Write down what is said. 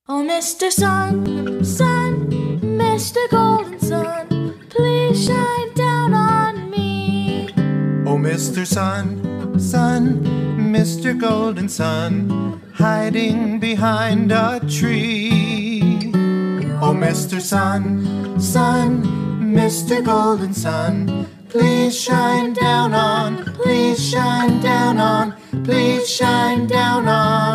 Oh, Mr. Sun, Sun, Mr. Golden Sun, please shine down on me. Oh, Mr. Sun, Sun, Mr. Golden Sun, hiding behind a tree. Oh, Mr. Sun, Sun, Mr. Golden Sun, please shine down on, please shine down on, please shine down on